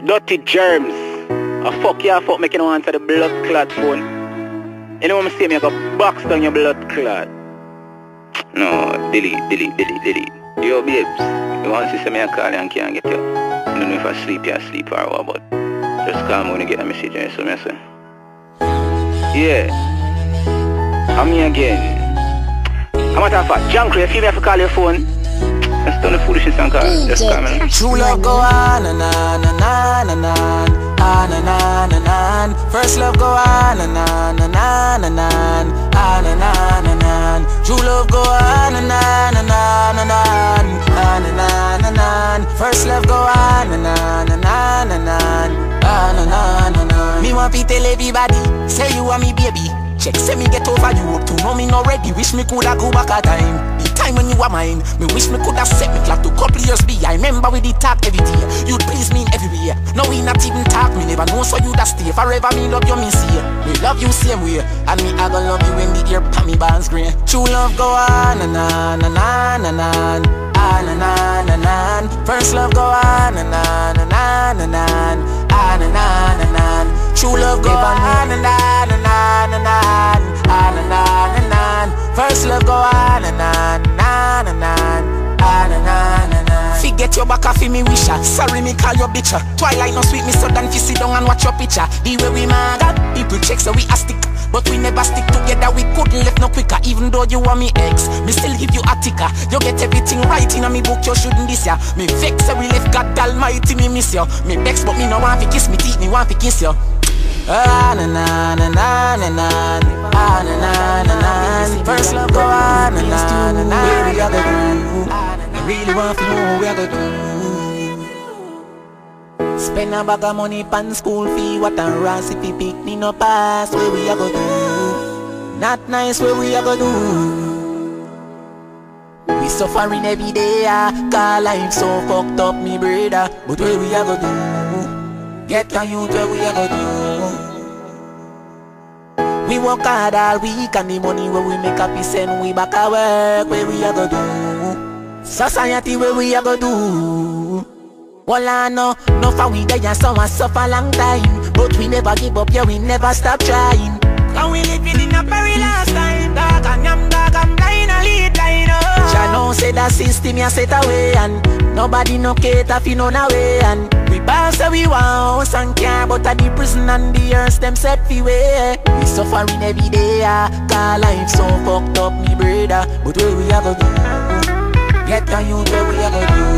Dirty germs. I fuck you, fuck making you answer the blood clot phone. You know what I'm saying? I got box down your blood clot. No, delete. Yo, babes, you want to see me a call and can't get you. I don't know if I sleep or what, but just call me when you get a message and so I say. Yeah, I'm me again. I'm a matter of fact, Junker, if you have to call your phone, just don't the foolishness and call. Just call me. True love go on and on and on and on, on and on and on. First love go on and on and on and on, on and on and on. True love go on and on and on and on, on and on and on. First love go on and on and on and on, on and on and on. Me want to tell everybody, say you are me baby. Check, say me get over you up to know me not ready. Wish me coulda go back a time. The time when you were mine. Me wish me coulda set me clock to couple years be. I remember we did talk every day. You'd please me everywhere. Now we not even talk. Me never know so you da stay. Forever me love you, me see. Me love you same way. And me I gonna love you when the ear pan me bands green. True love go on and on and on and on, on and on and on. First love go on and on and on and on, on and on and on. True love go on and on and on and on, on and on and on. First love go on and on and on and on, on and on and on. Forget your back off me wisher. Sorry me call your bitcher. Twilight no sweet me so than fi sit down and watch your picture. The way we mad at people check so we a stick, but we never stick together. We couldn't left no quicker. Even though you are me ex, me still give you a ticker. You get everything right in a me book. You shouldn't this ya. Me vex so we left God Almighty me miss you. Me vex but me no want to kiss me teeth. Me want to kiss you. On and on and on and on, on and on and on. First love go on and on and on. Where we are gonna do? I really want to know what we are gonna do. Spend a bag of money pan school fee. What a ras if you pick me no pass. Where we are gonna do? Not nice where we are gonna do. We suffering every day, cause life so fucked up me brother. But where we are gonna do? Get a youth where we are gonna do. We work hard all week and the money where we make up is send we back at work. Where we are gonna do? Society where we are gonna do? Well I know, no for we there and some suffer long time. But we never give up, yeah we never stop trying. Cause we living in a perilous time. Dog and I'm blind a lead line up. Jah know say that system ya set away. And nobody no cater fi none away. And we boss say we want house and car, but at the prison and the earth them set fi way. We suffering every day, cause life so fucked up me brother. But where we are gonna do? Get a youth where we are gonna do?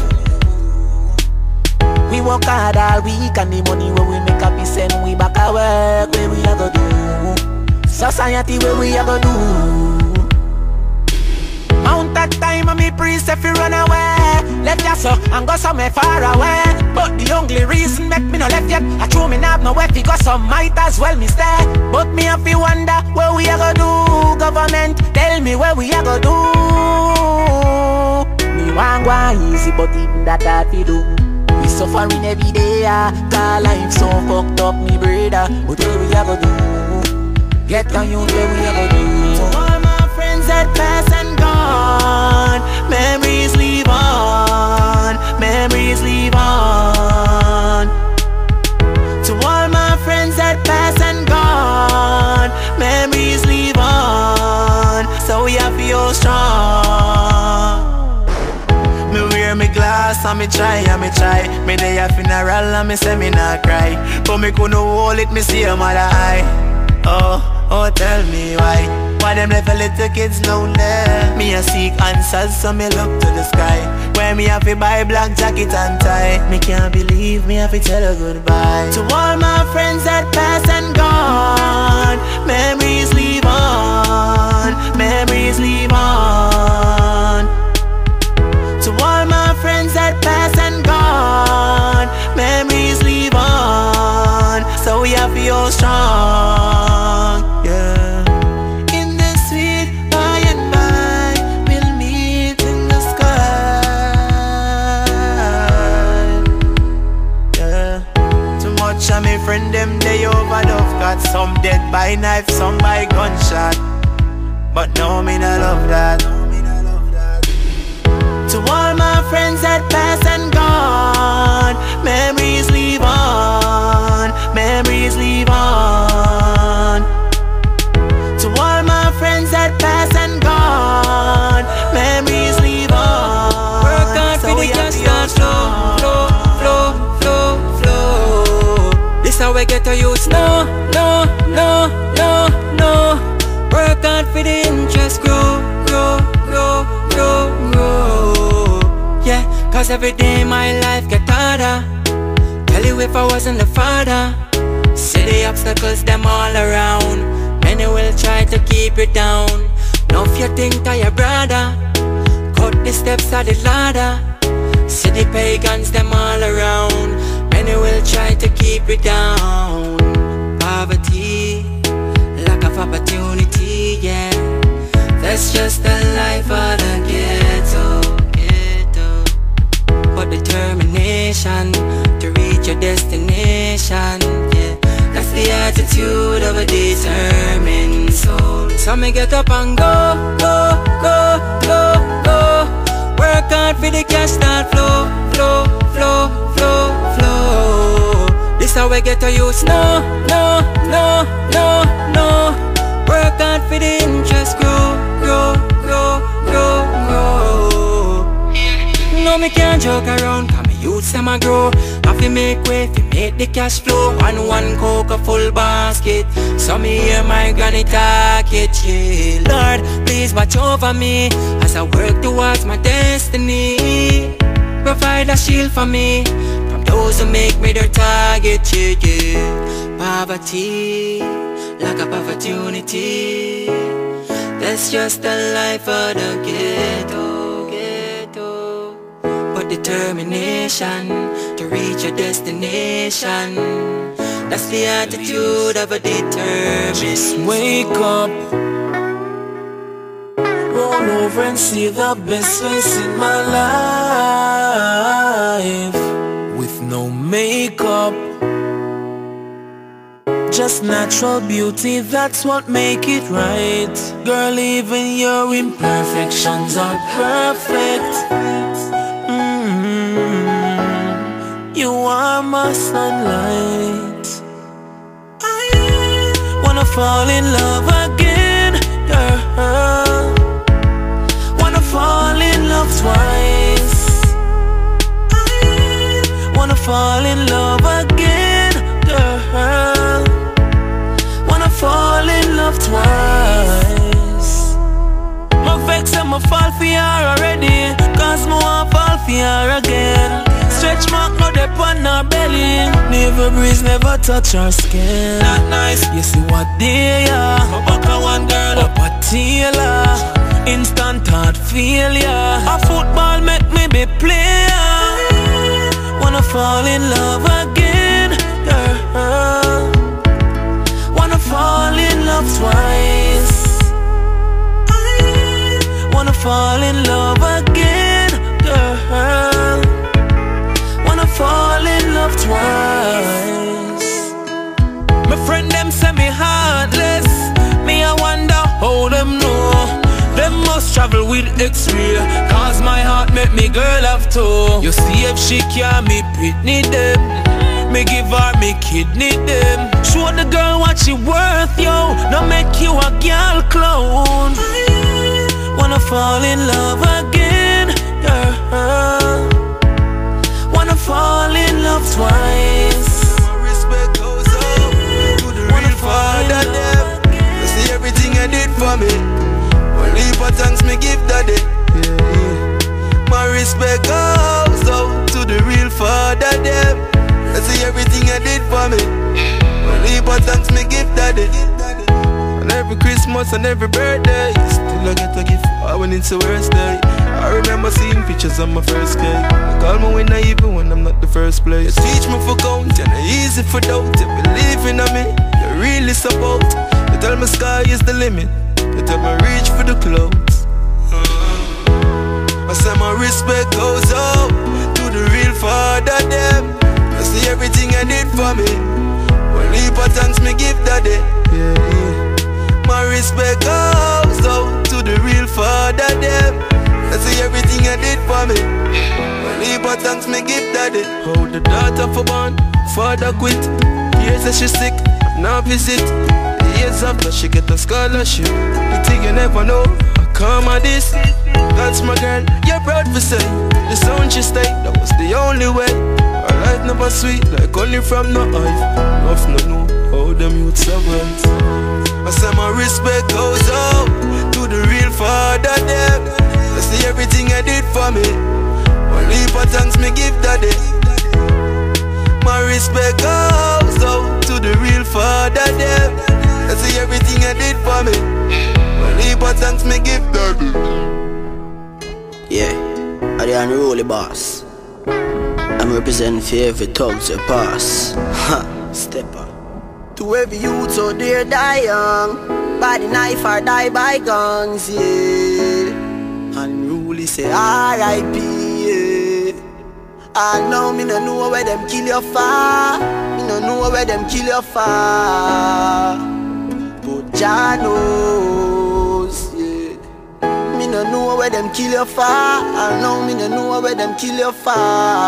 We work hard all week and the money where we make up is send we back at work. Where we are gonna do? Society where we are gonna do? Mount that time and me priest if you run away. Left ya so and go somewhere far away. But the only reason make me no left yet, I true me not know where fi go, some might as well me stay. But me have to wonder where we are gonna do. Government tell me where we are gonna do. Me want go easy but even that hard fi do. We suffering every day, cause life so fucked up me brother. But where we are gonna do? Get on youth where we are gonna do? To all my friends that pass and gone, memories live on, memories live on. To all my friends that pass and gone, memories live on. So we have to feel strong. Me wear me glass and me try. Me day a funeral and me say me not cry. But me couldn't hold it, me see a mother eye. Oh, tell me why them left a little kids lonely? Me a seek answers so me look to the sky. Where me have to buy black jacket and tie. Me can't believe me have to tell her goodbye. To all my friends that pass and gone, memories live on, memories live on. To all my friends that pass and gone, memories live on. So we have to be strong, yeah. In the sweet by and by, we'll meet in the sky, yeah. Too much of me friend them they overdose. Got some dead by knife, some by gunshot. But no, me not love that. To all my friends that pass and gone, memories live on. we get to use. No, no, no, no, no. Work hard for the interest grow, grow, grow, grow, grow. Yeah, cause every day my life get harder. Tell you if I wasn't the father. See the obstacles them all around. Many will try to keep you down. Now if you think of your brother, cut the steps of the ladder. See the pagans them all around. Many will try to keep you down. Poverty, lack of opportunity, yeah. That's just the life of the ghetto, ghetto. But determination to reach your destination, yeah. That's the attitude of a determined soul. So me get up and go, go, go, go, go. Work hard for the cash start flow, flow, flow, flow, flow. This how we get to use. No, no, no, no, no. Work hard for the interest grow, grow, grow, grow, grow. No, me can't joke around, cause me youths them a grow. Have to make way to make the cash flow. One coke a full basket. So me hear my granny talk it, yeah. Lord, please watch over me as I work towards my destiny. Provide a shield for me from those who make me their target, yeah, yeah. Poverty, lack of opportunity. That's just the life of the ghetto, ghetto. But determination to reach your destination, that's the attitude of a determined. Just wake up, roll over and see the best face in my life. With no makeup, just natural beauty, that's what make it right. Girl, even your imperfections are perfect. You are my sunlight. I wanna fall in love again, girl. Wanna fall in love twice. I wanna fall in love again, girl. Wanna fall in love twice. My vex and my fall for you already, cause my want fall for you again. Stretch mark no dep on her belly. Never breeze, never touch her skin. Not nice. You see what they are. My back a one girl up a tailor. Instant heart failure. A football make me be player. Wanna fall in love again, girl. Wanna fall in love twice. Wanna fall in love again, girl. Wanna fall in love twice. My friend them say me heartless. Me I wonder how them know. Them must travel with X-ray, cause my heart make me girl have to. You see if she can me pitney them, me give her me kidney them. Show the girl what she worth, yo. Now make you a girl clown. Wanna fall in love again, girl. Wanna fall in love twice. My respect goes up to the real father them. You see everything I did for me. One leap of thanks me give daddy. My respect goes out to the real father them. You see everything I did for me. One leap of thanks me give daddy. And every Christmas and every birthday, still I get a gift when it's the worst day. I remember seeing pictures of my first day. I call me winner even when I'm not the first place. You teach me for count and it's easy for doubt. You believe in me, you really support. You tell me sky is the limit. You tell me reach for the clouds. I say my respect goes out to the real father them. You see everything I did for me. One leap of thanks me give daddy. My respect goes out to the real father them. I see everything I did for me. One leap of thanks me give daddy. How the daughter for born, father quit. Years that she sick, now visit. Years after she get a scholarship. The thing you never know, I come at this. That's my girl, you're proud to say. The sound she stay, that was the only way. Her life never sweet like honey from no hive. Enough no know how them youth survive. I say my respect goes out to the real father them. I see everything I did for me. One heap of thanks me give daddy. My respect goes out to the real father them. I see everything I did for me. One heap of thanks me give daddy. Yeah, I the unruly boss. I'm representing for every thugs that pass. Ha, stepper. To every youth out there die young, by the knife or die by guns, yeah. Unruly say R.I.P. yeah. I know me no know where them kill you for. Me no know where them kill you for. But Jah knows, yeah. Me no know where them kill you for. I know me no know where them kill you for.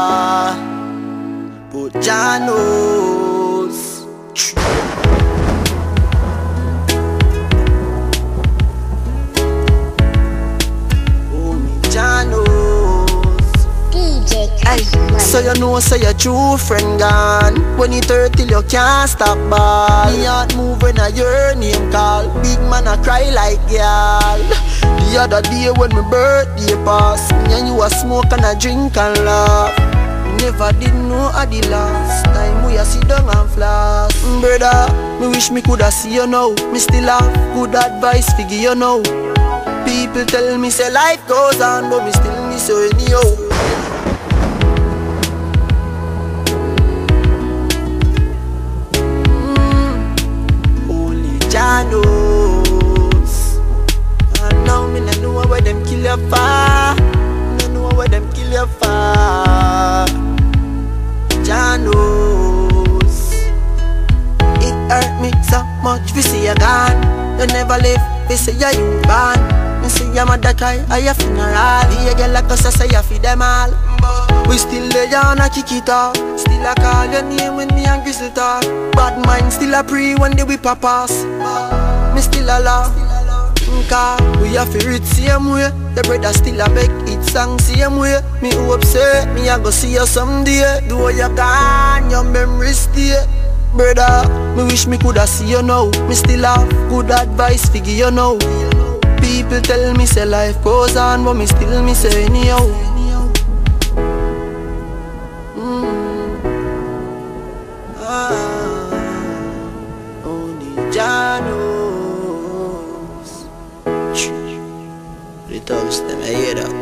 But Jah knows. So you know, say your true friend gone. When you 30 you can't stop ball. Me heart move when I hear name call. Big man I cry like girl. The other day when my birthday pass, me and you a smoke and a drink and laugh. Never did know at the last time we a sit down and floss. Brother, me wish me coulda see you now. Me still have good advice for give you now. People tell me say life goes on, but me still miss you anyhow. Jah knows. And now me no know where them kill you for. No know where them kill you for. Jah knows. It hurt me so much we see you gone. You never live, we say you born. Me see your mother cry at your funeral. The girl like us say you feed them all. We still lay down and kick it off. Still I call your name when me and Grizzle talk. Bad mind still a pray when they whip a pass. Me still a laugh. We have to read same way. The brother still a make it song same way. Me hope say me a go see you someday. Do what you can, your memory stay. Brother, me wish me coulda see you now. Me still have good advice for give you now. People tell me say life goes on, but me still me say anyhow. Only Jah knows. The thugs them I hear that.